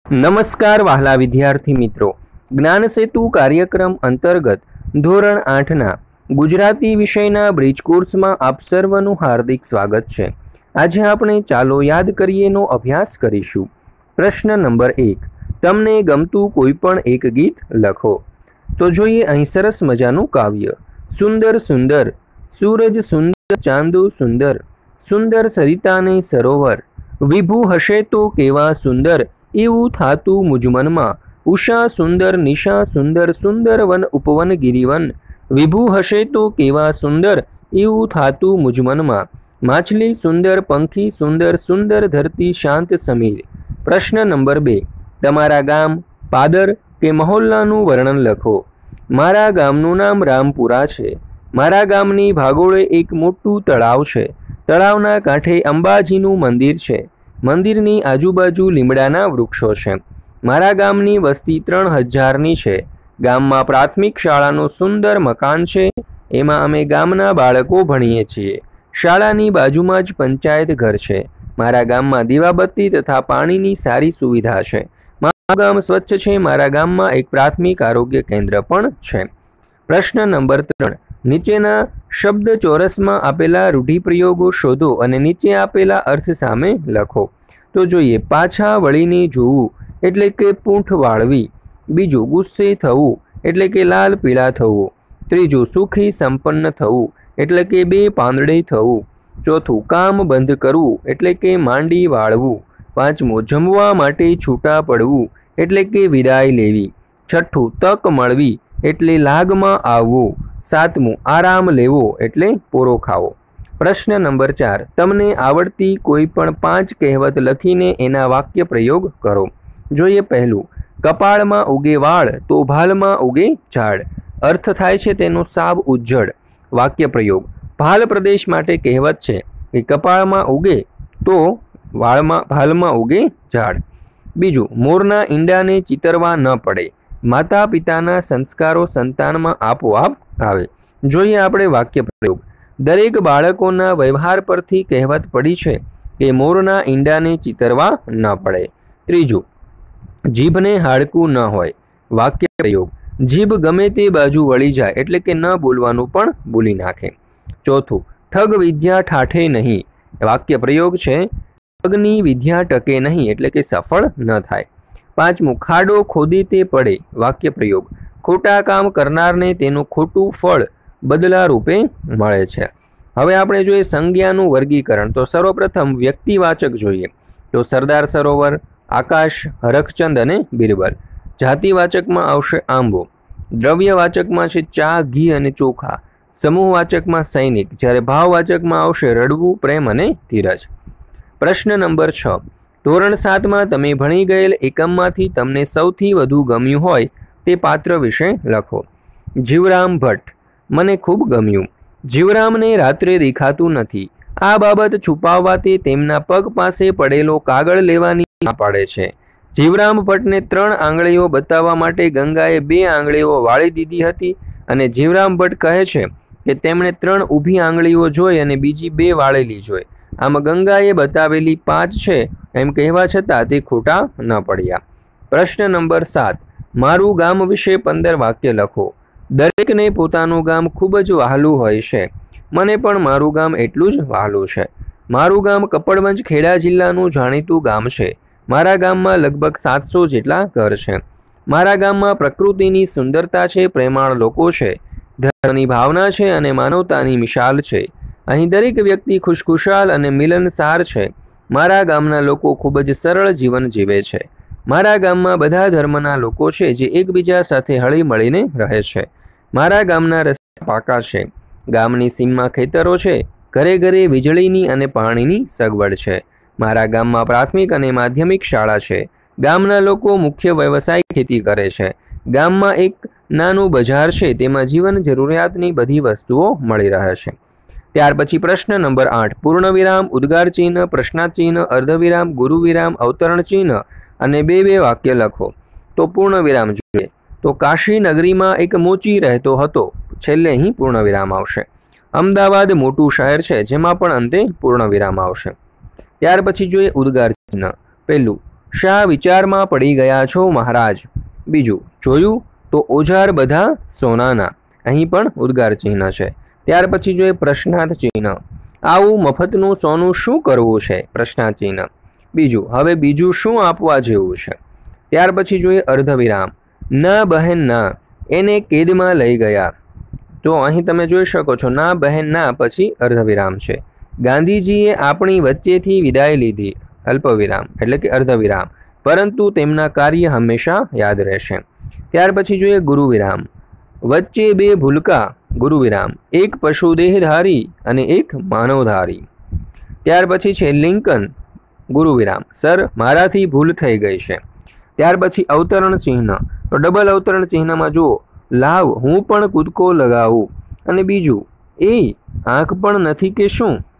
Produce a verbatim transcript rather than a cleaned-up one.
નમસ્કાર વહાલા વિદ્યાર્થી મિત્રો, જ્ઞાન સેતુ કાર્યક્રમ અંતર્ગત ધોરણ આઠના ગુજરાતી વિષયના બ્રિજ કોર્સમાં આપ સર્વનું હાર્દિક સ્વાગત છે। આજે આપણે ચાલો યાદ કરીએનો અભ્યાસ કરીશું। પ્રશ્ન નંબર એક, તમને ગમતું કોઈ પણ એક ગીત લખો। તો જોઈએ અહીં સરસ મજાનું કાવ્ય। સુંદર સુંદર સૂરજ સુંદર ચાંદો સુંદર, સુંદર સરિતાને સરોવર, વિભુ હશે તો કેવા સુંદર એવું થાતું મુજ મનમાં। ઉષા સુંદર નિશા સુંદર, સુંદર વન ઉપવન ગિરિવન, વિભુ હશે તો કેવા સુંદર એવું થાતું મુજ મનમાં। માછલી સુંદર પંખી સુંદર, સુંદર ધરતી શાંત સમીર। પ્રશ્ન નંબર બે, તમારા ગામ, પાદર કે મહોલ્લાનું વર્ણન લખો। મારા ગામનું નામ રામપુરા છે। મારા ગામની ભાગોળે એક મોટું તળાવ છે। તળાવના કાંઠે અંબાજીનું મંદિર છે। મંદિરની આજુબાજુ લીમડાના વૃક્ષો છે। મારા ગામની વસ્તી ત્રણ હજારની છે। ગામમાં પ્રાથમિક શાળાનું સુંદર મકાન છે। એમાં અમે ગામના બાળકો ભણીએ છીએ। શાળાની બાજુમાં જ પંચાયત ઘર છે। મારા ગામમાં દીવાબત્તી તથા પાણીની સારી સુવિધા છે। મારું ગામ સ્વચ્છ છે। મારા ગામમાં એક પ્રાથમિક આરોગ્ય કેન્દ્ર પણ છે। પ્રશ્ન નંબર ત્રણ, નીચેના શબ્દ ચોરસમાં આપેલા રૂઢિપ્રયોગો શોધો અને નીચે આપેલા અર્થ સામે લખો। તો જોઈએ, પાછા વળીને જોવું એટલે કે પૂંઠ વાળવી। બીજું, ગુસ્સે થવું એટલે કે લાલ પીળા થવું। ત્રીજું, સુખી સંપન્ન થવું એટલે કે બે પાંદડે થવું। ચોથું, કામ બંધ કરવું એટલે કે માંડી વાળવું। પાંચમું, જમવા માટે છૂટા પડવું એટલે કે વિદાય લેવી। છઠ્ઠું, તક મળવી એટલે લાગમાં આવવું। સાતમું, આરામ લેવો એટલે પોરો ખાવો। પ્રશ્ન નંબર ચાર, તમને આવડતી કોઈ પણ પાંચ કહેવત લખીને એના વાક્ય પ્રયોગ કરો। જોઈએ પહેલું, કપાળમાં ઉગે વાળ તો ભાલમાં ઉગે ઝાડ। અર્થ થાય છે તેનો સાવ ઉજ્જડ। વાક્ય પ્રયોગ, ભાલ પ્રદેશ માટે કહેવત છે કે કપાળમાં ઉગે તો વાળમાં ભાલમાં ઉગે ઝાડ। બીજું, મોરના ઈંડાને ચિતરવા ન પડે। માતા પિતાના સંસ્કારો સંતાનમાં આપોઆપ આવે। જોઈએ આપણે વાક્ય પ્રયોગ, દરેક બાળકોના વ્યવહાર પરથી કહેવત પડી છે કે મોરના ઈંડાને ચિતરવા ન પડે। ત્રીજું, જીભને હાડકું ન હોય। વાક્ય પ્રયોગ, જીભ ગમે તે બાજુ વળી જાય એટલે કે ન બોલવાનું પણ બોલી નાખે। ચોથું, ઠગ વિદ્યા ઠાઠે નહીં। વાક્ય પ્રયોગ છે, ઠગની વિદ્યા ટકે નહીં એટલે કે સફળ ન થાય। પાંચમું, ખાડો ખોદી તે પડે। વાક્ય પ્રયોગ, ખોટા કામ કરનારને તેનું ખોટું ફળ બદલા રૂપે મળે છે। હવે આપણે જોઈએ સંજ્ઞાનું વર્ગીકરણ। તો સર્વપ્રથમ વ્યક્તિવાચક જોઈએ તો સરદાર સરોવર, આકાશ, હરખચંદ અને બિરબલ। જાતિવાચકમાં આવશે આંબો। દ્રવ્યવાચકમાં છે ચા, ઘી અને ચોખા। સમૂહવાચકમાં સૈનિક, જ્યારે ભાવવાચકમાં આવશે રડવું, પ્રેમ અને ધીરજ। પ્રશ્ન નંબર છ, ધોરણ સાતમાં તમે ભણી ગયેલ એકમમાંથી તમને સૌથી વધુ ગમ્યું હોય તે પાત્ર વિશે લખો। જીવરામ ભટ્ટ, મને ખૂબ ગમ્યું। જીવરામને રાત્રે દેખાતું નથી। આ બાબત છુપાવવા તે તેમના પગ પાસે પડેલો કાગળ લેવાની ના પાડે છે। જીવરામ ભટ્ટને ત્રણ આંગળીઓ બતાવવા માટે ગંગાએ બે આંગળીઓ વાળી દીધી હતી અને જીવરામ ભટ્ટ કહે છે કે તેમણે ત્રણ ઊભી આંગળીઓ જોઈ અને બીજી બે વાળેલી જોઈ। આમ ગંગાએ બતાવેલી પાંચ છે એમ કહેવા છતાં તે ખોટા ન પડ્યા। પ્રશ્ન નંબર સાત, મારું ગામ વિશે પંદર વાક્ય લખો। દરેકને પોતાનું ગામ ખૂબ જ વહાલું હોય છે। મને પણ મારું ગામ એટલું જ વહાલું છે। મારું ગામ કપડવંજ ખેડા જિલ્લાનું જાણીતું ગામ છે। મારા ગામમાં લગભગ સાતસો જેટલા ઘર છે। મારા ગામમાં પ્રકૃતિની સુંદરતા છે, પ્રેમાળ લોકો છે, ધર્મની ભાવના છે અને માનવતાની મિસાલ છે। અહીં દરેક વ્યક્તિ ખુશખુશાલ અને મિલનસાર છે। મારા ગામના લોકો ખૂબ જ સરળ જીવન જીવે છે। મારા ગામમાં બધા ધર્મના લોકો છે જે એકબીજા સાથે હળી મળીને રહે છે। મારા ગામના રસ્તા પાકા છે। ગામની સીમમાં ખેતરો છે। ઘરે ઘરે વીજળીની અને પાણીની સગવડ છે। મારા ગામમાં પ્રાથમિક અને માધ્યમિક શાળા છે। ગામના લોકો મુખ્ય વ્યવસાય ખેતી કરે છે। ગામમાં એક નાનું બજાર છે, તેમાં જીવન જરૂરિયાતની બધી વસ્તુઓ મળી રહે છે। ત્યાર પછી પ્રશ્ન નંબર આઠ, પૂર્ણ વિરામ, ઉદ્ગાર ચિહ્ન, પ્રશ્નાર્થ ચિહ્ન, અર્ધવિરામ, ગુરુ વિરામ, અવતરણ ચિહ્ન અને બે બે વાક્ય લખો। તો પૂર્ણ વિરામ જોઈએ તો કાશી નગરીમાં એક મોચી રહેતો હતો। છેલ્લે અહીં પૂર્ણ વિરામ આવશે। અમદાવાદ મોટું શહેર છે જેમાં પણ અંતે પૂર્ણ વિરામ આવશે। ત્યાર પછી જોઈએ ઉદ્ગાર ચિહ્ન। પહેલું, શા વિચારમાં પડી ગયા છો મહારાજ? બીજું, જોયું તો ઓજાર બધા સોનાના, અહીં પણ ઉદ્ગાર ચિહ્ન છે. ત્યાર પછી જોઈએ પ્રશ્નાર્થ ચિહ્ન, આવું મફતનું સોનું શું કરવું છે? પ્રશ્નાર્થ ચિહ્ન. બીજું, હવે બીજું શું આપવા જેવું છે? ત્યાર પછી જોઈએ અર્ધવિરામ, ના બહેન ના, એને કેદમાં લઈ ગયા. તો અહીં તમે જોઈ શકો છો ના બહેન ના પછી અર્ધવિરામ છે. ગાંધીજીએ આપણી વચ્ચેથી વિદાય લીધી, અલ્પવિરામ એટલે કે અર્ધવિરામ, પરંતુ તેમના કાર્ય હંમેશા યાદ રહેશે. ત્યાર પછી જોઈએ ગુરુ વિરામ, વચ્ચે બે ભૂલકા, ગુરુ વિરામ, એક પશુ દેહધારી અને એક માનવધારી. ત્યાર પછી છે લિંકન, ગુરુ વિરામ, સર મારાથી ભૂલ થઈ ગઈ છે. ત્યાર પછી અવતરણ ચિહ્ન, તો ડબલ અવતરણ ચિહ્નમાં જુઓ, લાવ હું પણ કૂદકો લગાવું, અને બીજું, એ આંખ પણ નથી કે શું?